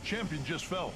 Champion just fell.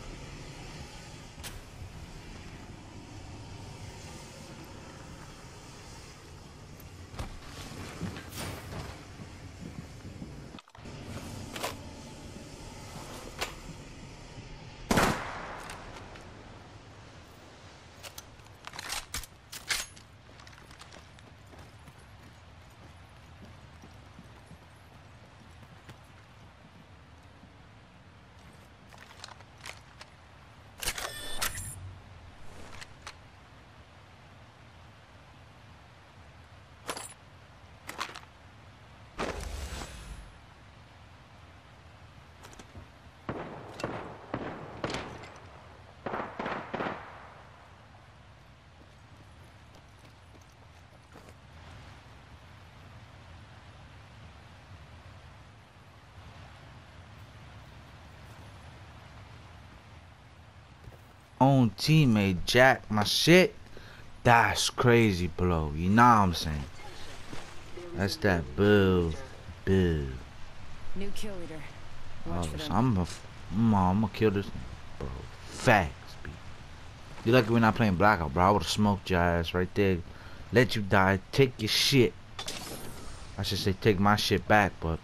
Own teammate jack my shit. That's crazy, bro. You know what I'm saying? That's that boo. New kill leader. Watch Oh, for so them. I'm gonna kill this, bro. Facts, B. You lucky we're not playing Blackout, bro. I would've smoked your ass right there. Let you die. Take your shit. I should say take my shit back, but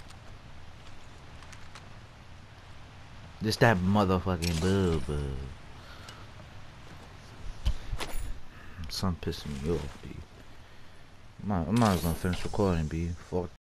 this that motherfucking boo. Son pissing me off, B. I'm not gonna finish recording, B. Fuck.